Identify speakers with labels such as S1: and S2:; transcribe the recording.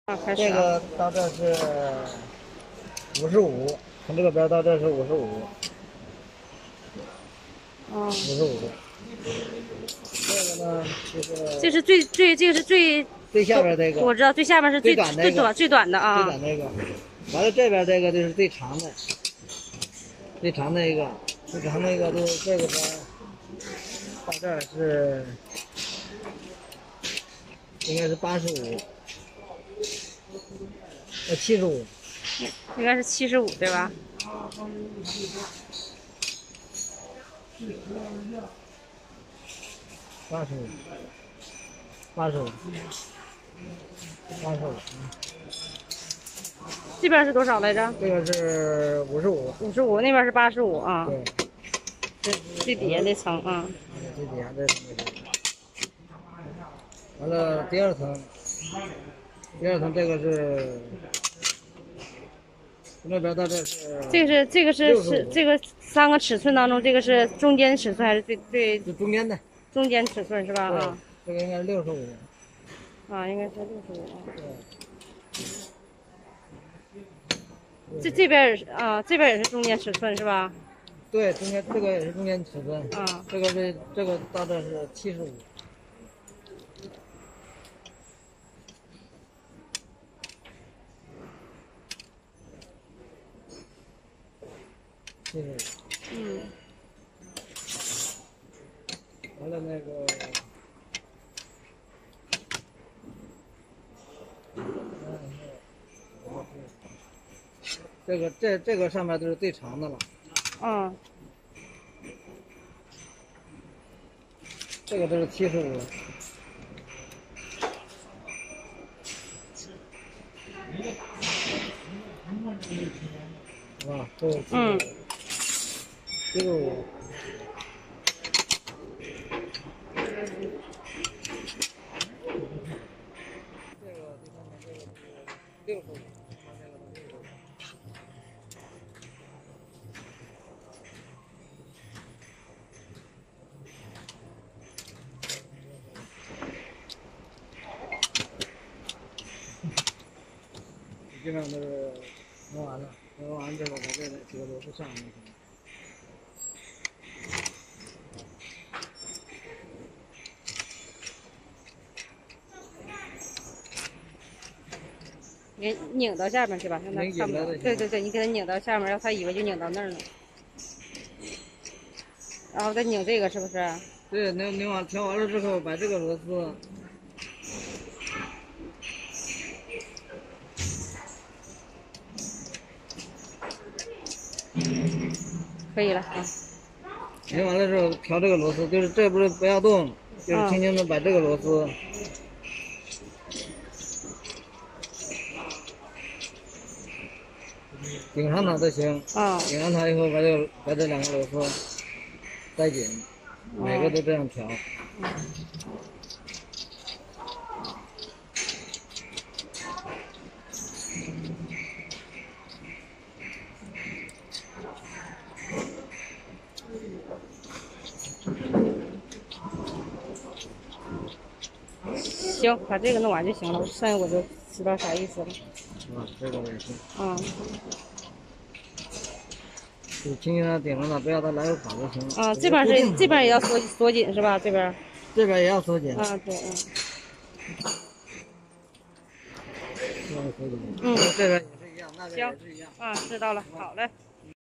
S1: 这个到这是55，从这个边到这是55，
S2: 哦
S1: 55。这个呢就是
S2: 这是这个是
S1: 最下边这个，
S2: 我知道最下面是
S1: 最短那个，
S2: 最短的啊。
S1: 最短那个，完了这边这个就是最长的，最长的一个，最长的一个就是这个边到这儿是应该是85，75，
S2: 应该是75对吧？
S1: 85，
S2: 这边是多少来着？
S1: 这个是55，
S2: 那边是85啊。
S1: 对，
S2: 最底下那层啊。
S1: 最底下这层。完了第二层这个是从这边到这是。这个
S2: 是这个3个尺寸当中，这个是中间尺寸还是最
S1: 就中间的？
S2: 中间尺寸是吧？啊。
S1: 这个应该是65。
S2: 啊，应该是65。
S1: 对。
S2: 这边啊，这边也是中间尺寸是吧？
S1: 对，中间这个也是中间尺寸。
S2: 啊。
S1: 这个到这是75。
S2: 嗯。
S1: 完了那个。这个上面都是最长的了。
S2: 嗯。
S1: 这个都是75。是吧？这个75。65。基本上都是弄完了，弄完之后把这几个螺丝上上去。
S2: 给拧到下面去吧，让他看不到。对，你给他拧到下面，让他以为就拧到那儿了。然后再拧这个是不是？
S1: 对，调完了之后，把这个螺丝。
S2: 可以了啊。
S1: 拧完了之后调这个螺丝，就是这不是不要动，就是轻轻的把这个螺丝。顶上它就行。顶上它以后把这两个螺丝塞紧，每个都这样调。
S2: 行，把这个弄完就行了，剩下我就知道啥意思了。
S1: 这个也行。就轻轻的顶上它，不要它来回跑就行了。
S2: 这边也要锁紧是吧？这边
S1: 也要锁紧。
S2: 对，
S1: 这边也是一样，那边也是一样。
S2: 知道了，好嘞。